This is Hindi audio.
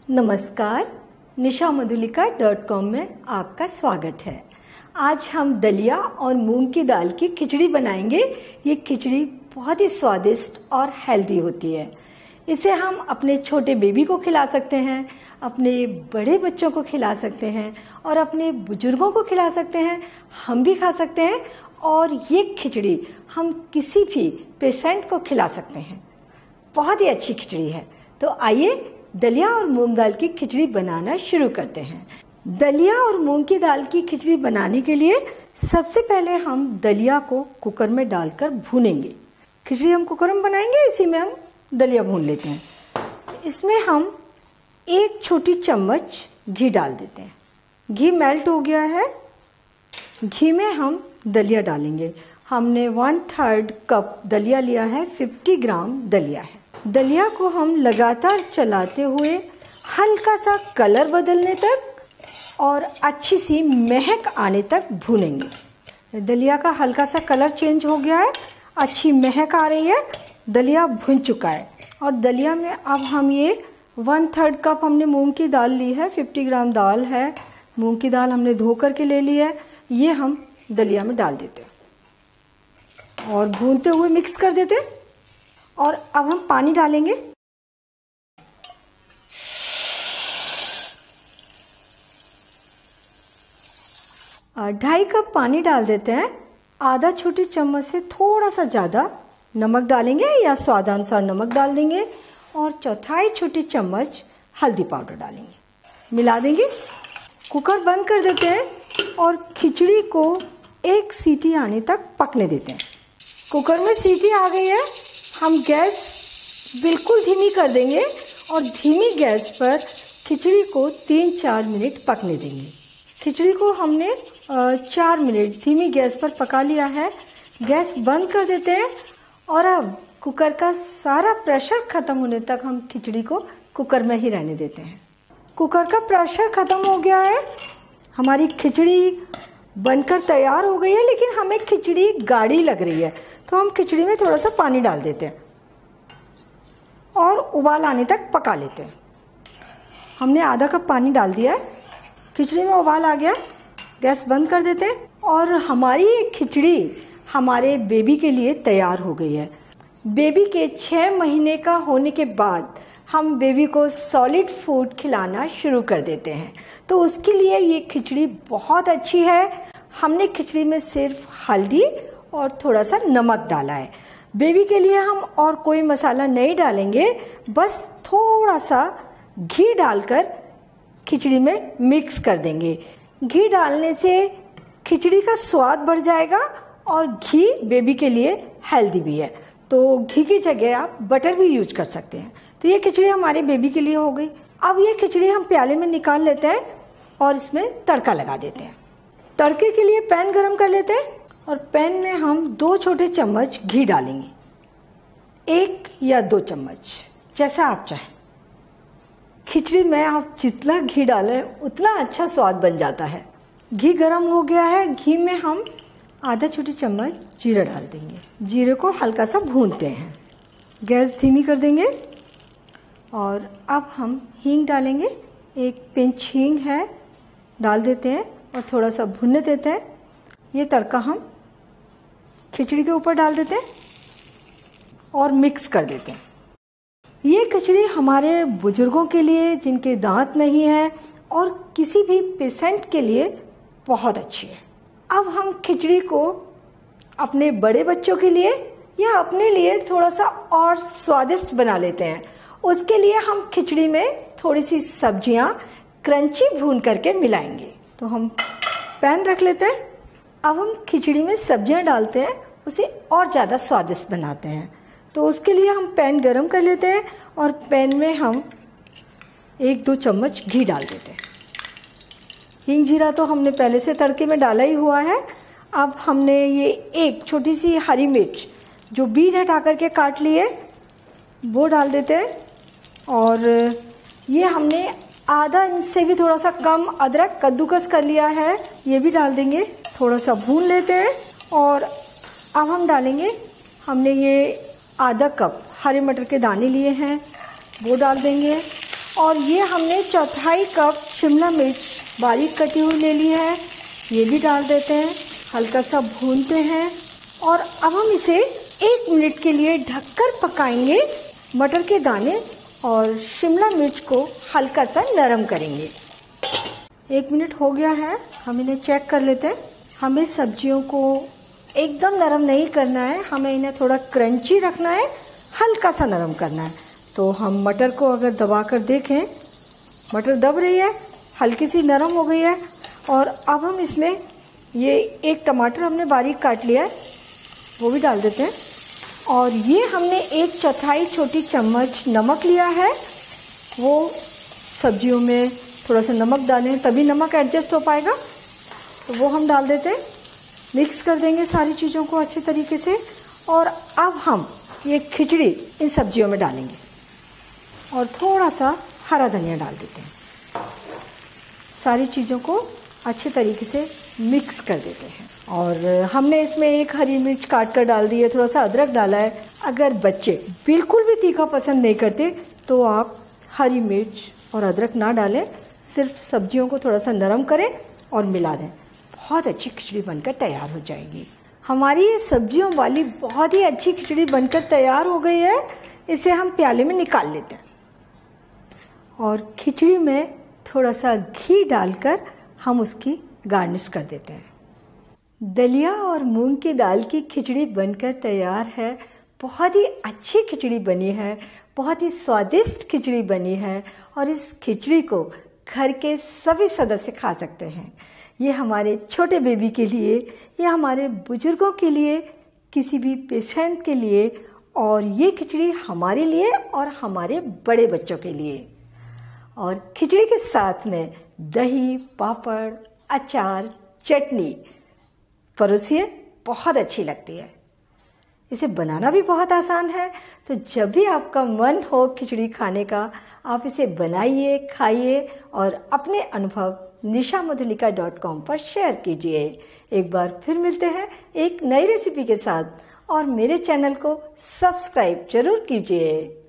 नमस्कार, nishamadhulika.com में आपका स्वागत है। आज हम दलिया और मूंग की दाल की खिचड़ी बनाएंगे। ये खिचड़ी बहुत ही स्वादिष्ट और हेल्दी होती है। इसे हम अपने छोटे बेबी को खिला सकते हैं, अपने बड़े बच्चों को खिला सकते हैं और अपने बुजुर्गों को खिला सकते हैं। हम भी खा सकते हैं और ये खिचड़ी हम किसी भी पेशेंट को खिला सकते हैं। बहुत ही अच्छी खिचड़ी है। तो आइए दलिया और मूंग दाल की खिचड़ी बनाना शुरू करते हैं। दलिया और मूंग की दाल की खिचड़ी बनाने के लिए सबसे पहले हम दलिया को कुकर में डालकर भूनेंगे। खिचड़ी हम कुकर में बनाएंगे, इसी में हम दलिया भून लेते हैं। इसमें हम 1 छोटी चम्मच घी डाल देते हैं। घी मेल्ट हो गया है। घी में हम दलिया डालेंगे। हमने 1/3 कप दलिया लिया है, 50 ग्राम दलिया है। दलिया को हम लगातार चलाते हुए हल्का सा कलर बदलने तक और अच्छी सी महक आने तक भूनेंगे। दलिया का हल्का सा कलर चेंज हो गया है, अच्छी महक आ रही है, दलिया भुन चुका है। और दलिया में अब हम ये 1/3 कप हमने मूंग की दाल ली है, 50 ग्राम दाल है। मूंग की दाल हमने धो करके ले ली है। ये हम दलिया में डाल देते हैं और भूनते हुए मिक्स कर देते हैं। और अब हम पानी डालेंगे। और 2.5 कप पानी डाल देते हैं। आधा छोटी चम्मच से थोड़ा सा ज़्यादा नमक डालेंगे या स्वादानुसार नमक डाल देंगे और 1/4 छोटी चम्मच हल्दी पाउडर डालेंगे। मिला देंगे। कुकर बंद कर देते हैं और खिचड़ी को 1 सीटी आने तक पकने देते हैं। कुकर में सीटी आ गई है। हम गैस बिल्कुल धीमी कर देंगे और धीमी गैस पर खिचड़ी को 3-4 मिनट पकने देंगे। खिचड़ी को हमने 4 मिनट धीमी गैस पर पका लिया है। गैस बंद कर देते हैं और अब कुकर का सारा प्रेशर खत्म होने तक हम खिचड़ी को कुकर में ही रहने देते हैं। कुकर का प्रेशर खत्म हो गया है। हमारी खिचड़ी बनकर तैयार हो गई है, लेकिन हमें खिचड़ी गाढ़ी लग रही है, तो हम खिचड़ी में थोड़ा सा पानी डाल देते हैं और उबाल आने तक पका लेते हैं। हमने आधा कप पानी डाल दिया है। खिचड़ी में उबाल आ गया। गैस बंद कर देते हैं और हमारी ये खिचड़ी हमारे बेबी के लिए तैयार हो गई है। बेबी के 6 महीने का होने के बाद हम बेबी को सॉलिड फूड खिलाना शुरू कर देते हैं, तो उसके लिए ये खिचड़ी बहुत अच्छी है। हमने खिचड़ी में सिर्फ हल्दी और थोड़ा सा नमक डाला है। बेबी के लिए हम और कोई मसाला नहीं डालेंगे, बस थोड़ा सा घी डालकर खिचड़ी में मिक्स कर देंगे। घी डालने से खिचड़ी का स्वाद बढ़ जाएगा और घी बेबी के लिए हेल्दी भी है, तो घी की जगह आप बटर भी यूज कर सकते हैं। तो ये खिचड़ी हमारे बेबी के लिए हो गई। अब ये खिचड़ी हम प्याले में निकाल लेते हैं और इसमें तड़का लगा देते हैं। तड़के के लिए पैन गरम कर लेते हैं और पैन में हम 2 छोटे चम्मच घी डालेंगे, 1 या 2 चम्मच जैसा आप चाहें। खिचड़ी में आप जितना घी डालें उतना अच्छा स्वाद बन जाता है। घी गरम हो गया है। घी में हम आधा छोटी चम्मच जीरा डाल देंगे। जीरे को हल्का सा भूनते हैं। गैस धीमी कर देंगे और अब हम हींग डालेंगे। 1 पिंच हींग है, डाल देते हैं और थोड़ा सा भुनने देते हैं। ये तड़का हम खिचड़ी के ऊपर डाल देते हैं और मिक्स कर देते हैं। ये खिचड़ी हमारे बुजुर्गों के लिए जिनके दांत नहीं है और किसी भी पेशेंट के लिए बहुत अच्छी है। अब हम खिचड़ी को अपने बड़े बच्चों के लिए या अपने लिए थोड़ा सा और स्वादिष्ट बना लेते हैं। उसके लिए हम खिचड़ी में थोड़ी सी सब्जियां क्रंची भून करके मिलाएंगे। तो हम पैन रख लेते हैं। अब हम खिचड़ी में सब्जियां डालते हैं, उसे और ज़्यादा स्वादिष्ट बनाते हैं। तो उसके लिए हम पैन गरम कर लेते हैं और पैन में हम 1-2 चम्मच घी डाल देते हैं। हींग जीरा तो हमने पहले से तड़के में डाला ही हुआ है। अब हमने ये 1 छोटी सी हरी मिर्च जो बीज हटा करके काट लिए वो डाल देते हैं और ये हमने आधा इंच से भी थोड़ा सा कम अदरक कद्दूकस कर लिया है, ये भी डाल देंगे। थोड़ा सा भून लेते हैं और अब हम डालेंगे, हमने ये आधा कप हरे मटर के दाने लिए हैं वो डाल देंगे और ये हमने 1/4 कप शिमला मिर्च बारीक कटी हुई ले ली है, ये भी डाल देते हैं। हल्का सा भूनते हैं और अब हम इसे 1 मिनट के लिए ढककर पकाएंगे। मटर के दाने और शिमला मिर्च को हल्का सा नरम करेंगे। 1 मिनट हो गया है, हम इन्हें चेक कर लेते हैं। हमें सब्जियों को एकदम नरम नहीं करना है, हमें इन्हें थोड़ा क्रंची रखना है, हल्का सा नरम करना है। तो हम मटर को अगर दबा कर देखें, मटर दब रही है, हल्की सी नरम हो गई है। और अब हम इसमें ये 1 टमाटर हमने बारीक काट लिया है, वो भी डाल देते हैं। और ये हमने 1/4 छोटी चम्मच नमक लिया है, वो सब्जियों में थोड़ा सा नमक डालें तभी नमक एडजस्ट हो पाएगा, तो वो हम डाल देते हैं। मिक्स कर देंगे सारी चीज़ों को अच्छे तरीके से। और अब हम ये खिचड़ी इन सब्जियों में डालेंगे और थोड़ा सा हरा धनिया डाल देते हैं। सारी चीज़ों को अच्छे तरीके से मिक्स कर देते हैं। और हमने इसमें 1 हरी मिर्च काट कर डाल दी है, थोड़ा सा अदरक डाला है। अगर बच्चे बिल्कुल भी तीखा पसंद नहीं करते तो आप हरी मिर्च और अदरक ना डालें, सिर्फ सब्जियों को थोड़ा सा नरम करें और मिला दें। बहुत अच्छी खिचड़ी बनकर तैयार हो जाएगी। हमारी ये सब्जियों वाली बहुत ही अच्छी खिचड़ी बनकर तैयार हो गई है। इसे हम प्याले में निकाल लेते हैं और खिचड़ी में थोड़ा सा घी डालकर हम उसकी गार्निश कर देते हैं। दलिया और मूंग की दाल की खिचड़ी बनकर तैयार है। बहुत ही अच्छी खिचड़ी बनी है, बहुत ही स्वादिष्ट खिचड़ी बनी है और इस खिचड़ी को घर के सभी सदस्य खा सकते हैं। ये हमारे छोटे बेबी के लिए या हमारे बुजुर्गों के लिए, किसी भी पेशेंट के लिए, और ये खिचड़ी हमारे लिए और हमारे बड़े बच्चों के लिए। और खिचड़ी के साथ में दही, पापड़, अचार, चटनी परोसिए, बहुत अच्छी लगती है। इसे बनाना भी बहुत आसान है। तो जब भी आपका मन हो खिचड़ी खाने का, आप इसे बनाइए, खाइए और अपने अनुभव nishamodhulika.com पर शेयर कीजिए। एक बार फिर मिलते हैं एक नई रेसिपी के साथ और मेरे चैनल को सब्सक्राइब जरूर कीजिए।